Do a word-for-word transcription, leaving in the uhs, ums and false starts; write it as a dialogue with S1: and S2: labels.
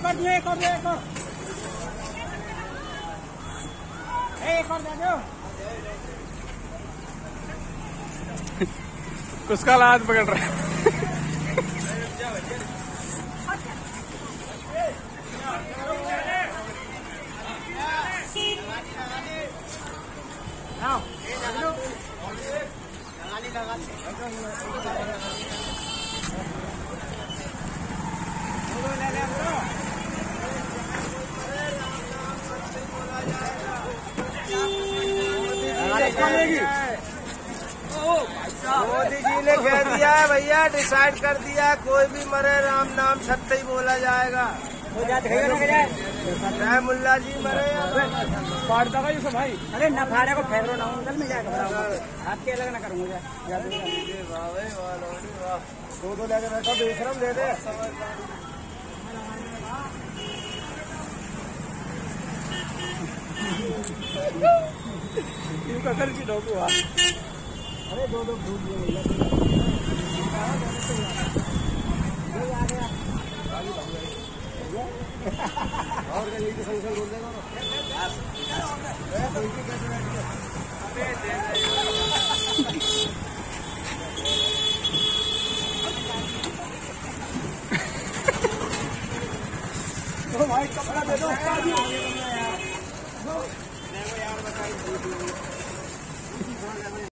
S1: और दियो, एक और दियो, एक और एक और दे दो।
S2: उसका हाथ पकड़ रहा है।
S3: मोदी जी ने कह दिया है भैया, डिसाइड कर दिया, कोई भी मरे राम नाम सत्य ही बोला जाएगा। चाहे मुल्ला जी मरे
S1: फाड़ता का यूसुफ भाई। अरे न फाड़े को फेरो ना उंगल में जाएगा, आपके अलग ना करूंगा।
S3: दो दो लेकर बैठो, बेशरम दे दे।
S1: इनका कर की डोकू। अरे दो दो भूल गए
S3: और यही तो संगठन बोल देगा
S1: तो भाई कपड़ा दे दो।